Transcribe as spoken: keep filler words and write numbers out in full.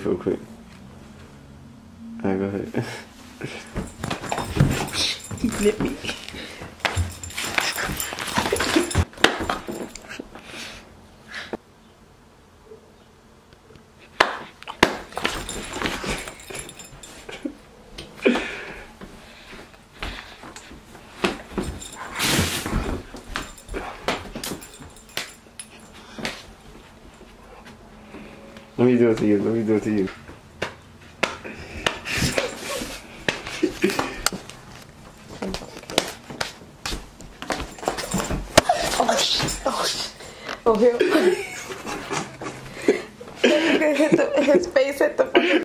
Real quick. Alright, go ahead. He flipped me. Let me do it to you. Let me do it to you. Oh shit! Oh shit! Oh, here. His face hit the fucking.